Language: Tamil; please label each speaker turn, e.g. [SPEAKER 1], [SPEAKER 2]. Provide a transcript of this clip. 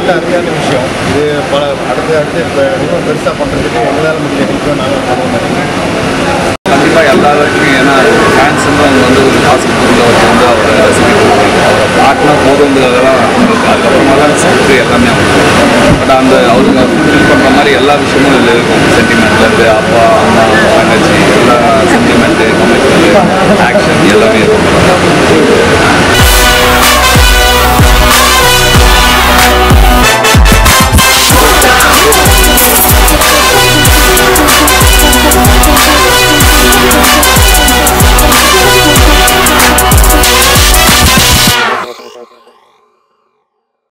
[SPEAKER 1] நல்ல அருமையான விஷயம். இது பல அடுத்து இப்போ இன்னும் பெருசாக பண்ணுறதுக்கு எங்களால் முடிஞ்ச ஹெல்ப்பும் நாங்கள் பண்ணுவோம் நினைக்கிறேன்.
[SPEAKER 2] கண்டிப்பாக எல்லாருக்கும் ஏன்னா ஃபேன்ஸுங்க அவங்க வந்து ஒரு ஹாஸ்பிட்டலில் வச்சு வந்து அவரை பார்ட்டினா போதுங்கிறதெல்லாம் அவங்களுக்கு அதுக்கப்புறமா தான் ஸ்கிரிப்ட் எல்லாமே அவங்க பட் அந்த அவருக்கு ஃபீல் பண்ணுற மாதிரி எல்லா விஷயமும் இதில் இருக்கும். சென்டிமெண்ட்லேருந்து அப்பா அம்மா தங்கச்சி எல்லா சென்டிமெண்ட்டு கமிட்மெண்ட்டு ஆக்ஷன் எல்லாமே இருக்கும்.